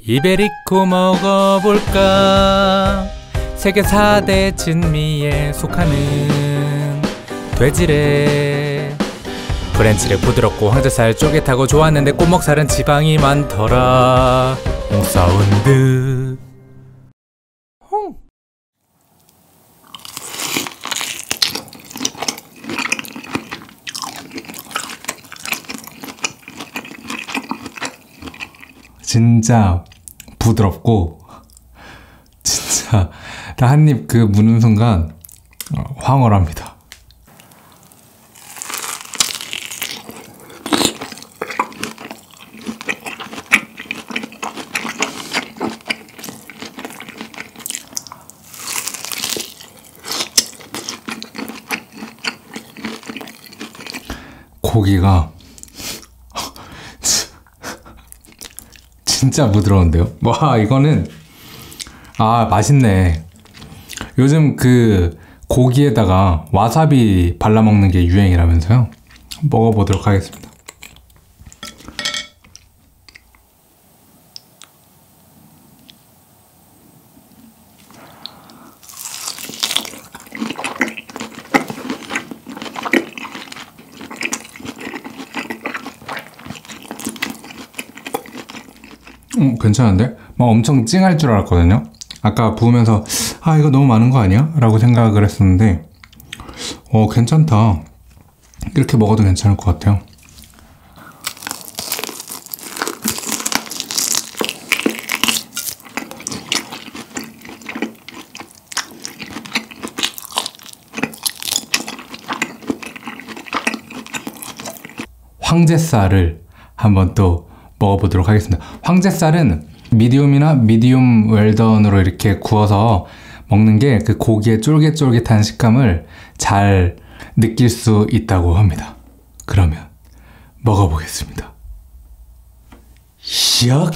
이베리코 먹어볼까? 세계 4대 진미에 속하는 돼지래. 프렌치래 부드럽고 황제살 쫄깃하고 좋았는데 꼬먹살은 지방이 많더라. 사운드. 진짜 부드럽고 진짜 나 한 입 그 무는 순간 황홀합니다. 고기가 진짜 부드러운데요? 와, 이거는 맛있네. 요즘 그 고기에다가 와사비 발라 먹는 게 유행이라면서요? 먹어보도록 하겠습니다. 괜찮은데? 막 엄청 찡할 줄 알았거든요. 아까 부으면서 이거 너무 많은 거 아니야? 라고 생각을 했었는데 괜찮다. 이렇게 먹어도 괜찮을 것 같아요. 황제살을 한번 또 먹어보도록 하겠습니다. 황제살은 미디움이나 미디움 웰던으로 이렇게 구워서 먹는 게 그 고기의 쫄깃쫄깃한 식감을 잘 느낄 수 있다고 합니다. 그러면 먹어보겠습니다. 시작!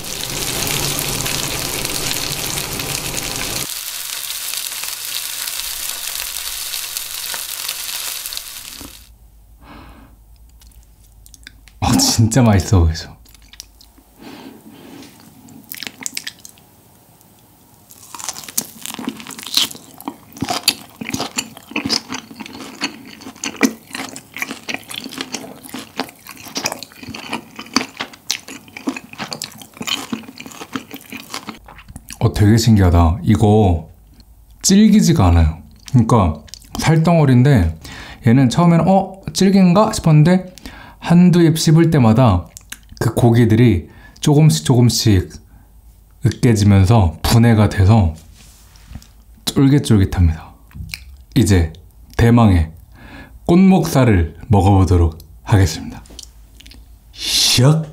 진짜 맛있어 보이죠? 되게 신기하다. 이거 질기지가 않아요. 그러니까 살덩어리인데 얘는 처음에는 질긴가 싶었는데 한두 입 씹을 때마다 그 고기들이 조금씩 으깨지면서 분해가 돼서 쫄깃쫄깃합니다. 이제 대망의 꽃목살을 먹어보도록 하겠습니다. 시작!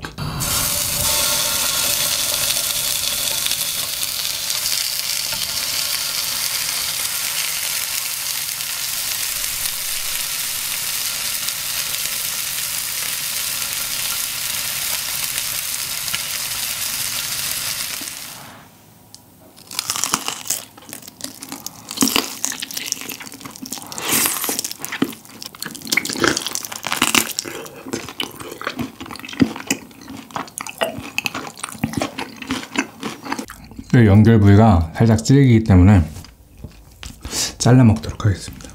연결 부위가 살짝 질기기 때문에 잘라 먹도록 하겠습니다.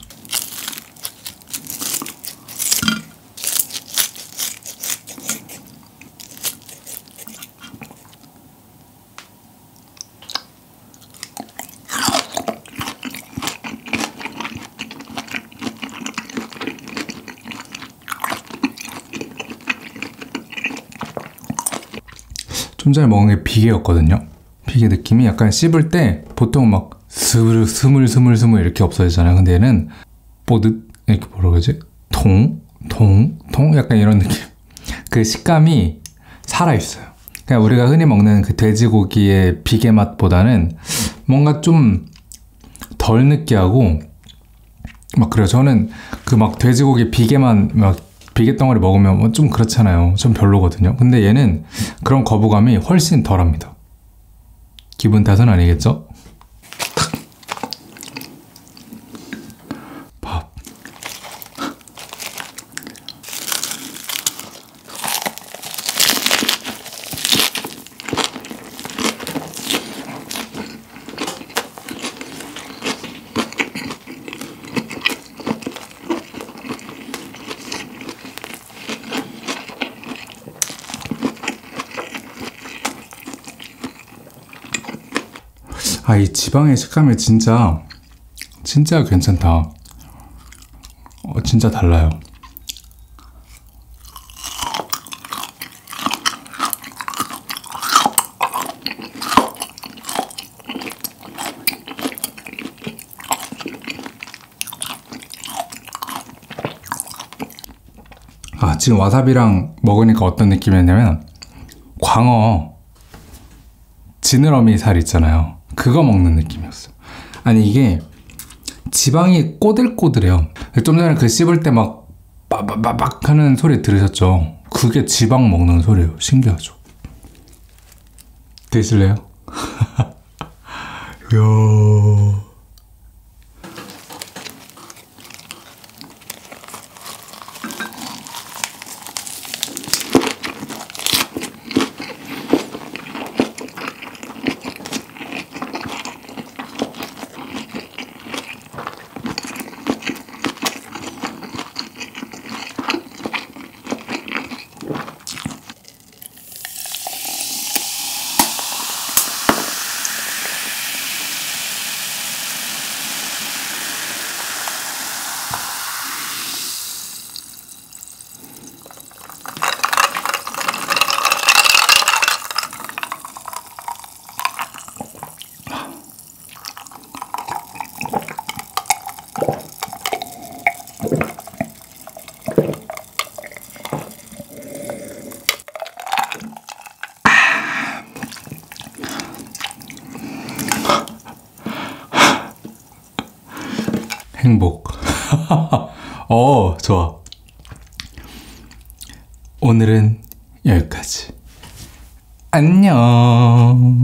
좀 전에 먹은 게 비계였거든요. 비계 느낌이 약간 씹을 때 보통 막 스물스물 이렇게 없어지잖아요. 근데 얘는 이렇게 뭐라 그러지? 통 약간 이런 느낌. 그 식감이 살아있어요. 그냥 우리가 흔히 먹는 그 돼지고기의 비계 맛보다는 뭔가 좀 덜 느끼하고 막 그래요. 저는 그 막 돼지고기 비계만 막 비계 덩어리 먹으면 좀 그렇잖아요. 좀 별로거든요. 근데 얘는 그런 거부감이 훨씬 덜합니다. 기분 탓은 아니겠죠? 밥. 아, 이 지방의 식감이 진짜 괜찮다. 진짜 달라요. 아, 지금 와사비랑 먹으니까 어떤 느낌이었냐면 광어 지느러미 살 있잖아요. 그거 먹는 느낌이었어요. 아니, 이게 지방이 꼬들꼬들해요. 좀 전에 그 씹을 때 막 빠바바박 하는 소리 들으셨죠? 그게 지방 먹는 소리예요. 신기하죠? 드실래요? 이야. 행복. 좋아. 오늘은 여기까지. 안녕.